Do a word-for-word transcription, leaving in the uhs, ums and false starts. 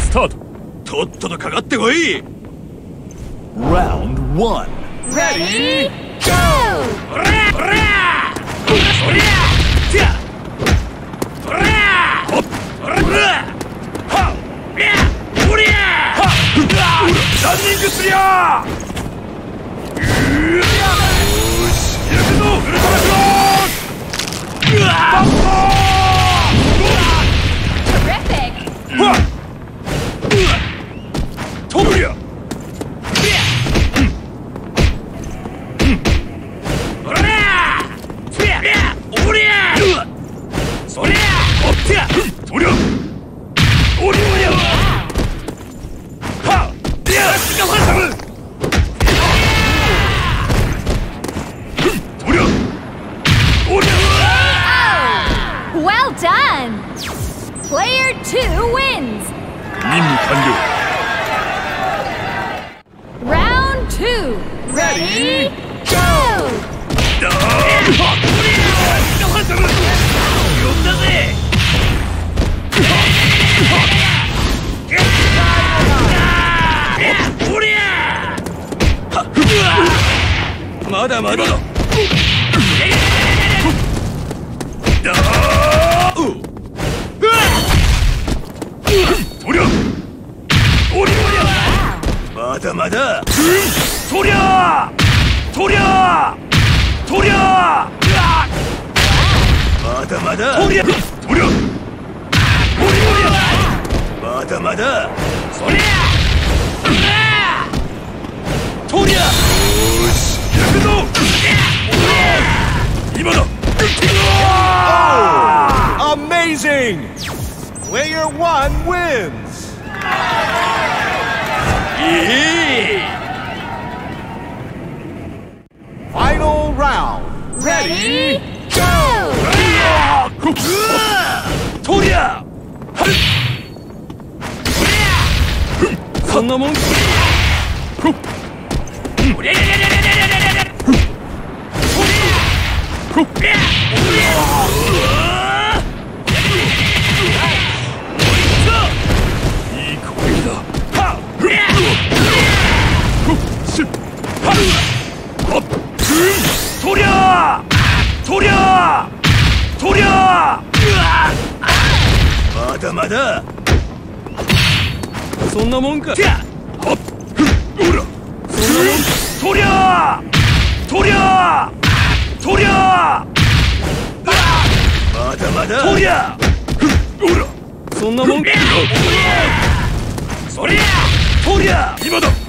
スタート。 とっととかかってこい。 Round one. Ready? Go! おらおらおりゃじゃおらほっおらおらはっりゃおりゃはっうわランニングすりゃうよしやるぞウルトラクロスうわバンバー Terrific! はっうわ飛ぶりゃ Well done! Player two wins! 任務完了。 Round two! Ready? Go! まだまだだ。まだまだ。とりゃとりゃとりゃまだまだ。とりゃとりゃとりゃまだまだ。そりゃとりゃよしやるぞ。今だ。 Amazing! Player one wins! Final round! Ready? Go! とりゃそんなもん。とりゃとりゃとりゃまだまだ。そんなもんか。ほっほらそんなもん。とりゃとりゃとりゃまだまだ。とりゃほらそんなもんか。そりゃとりゃ今だ。